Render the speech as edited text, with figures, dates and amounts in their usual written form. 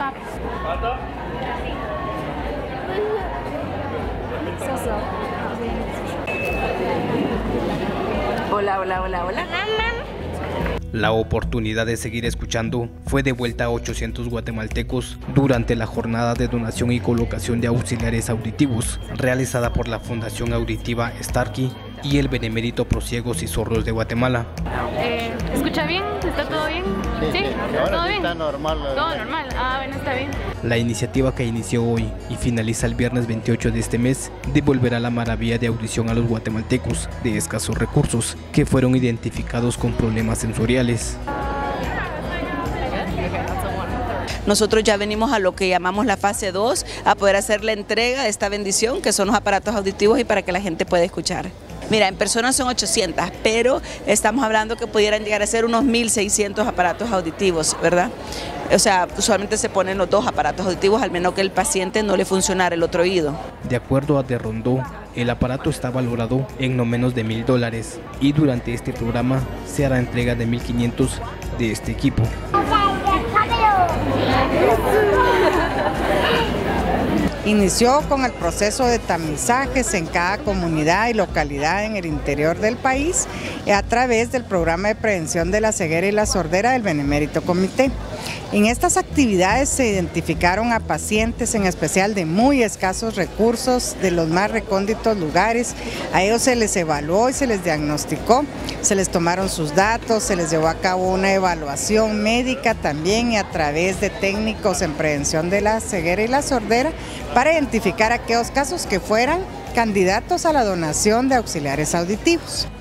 Hola, hola, hola, hola. La oportunidad de seguir escuchando fue devuelta a 800 guatemaltecos durante la jornada de donación y colocación de auxiliares auditivos realizada por la Fundación Auditiva Starkey y el Benemérito Prociegos y Sordos de Guatemala. ¿Escucha bien? ¿Está todo bien? ¿Sí? ¿Todo bien? Está normal. Todo normal. Ah, bueno, está bien. La iniciativa que inició hoy y finaliza el viernes 28 de este mes devolverá la maravilla de audición a los guatemaltecos de escasos recursos que fueron identificados con problemas sensoriales. Nosotros ya venimos a lo que llamamos la fase 2, a poder hacer la entrega de esta bendición, que son los aparatos auditivos y para que la gente pueda escuchar. Mira, en personas son 800, pero estamos hablando que pudieran llegar a ser unos 1.600 aparatos auditivos, ¿verdad? O sea, usualmente se ponen los dos aparatos auditivos, al menos que el paciente no le funcionara el otro oído. De acuerdo a De Rondó, el aparato está valorado en no menos de $1.000 y durante este programa se hará entrega de 1.500 de este equipo. Inició con el proceso de tamizajes en cada comunidad y localidad en el interior del país a través del programa de prevención de la ceguera y la sordera del Benemérito Comité. En estas actividades se identificaron a pacientes en especial de muy escasos recursos, de los más recónditos lugares. A ellos se les evaluó y se les diagnosticó, se les tomaron sus datos, se les llevó a cabo una evaluación médica también y a través de técnicos en prevención de la ceguera y la sordera para identificar aquellos casos que fueran candidatos a la donación de auxiliares auditivos.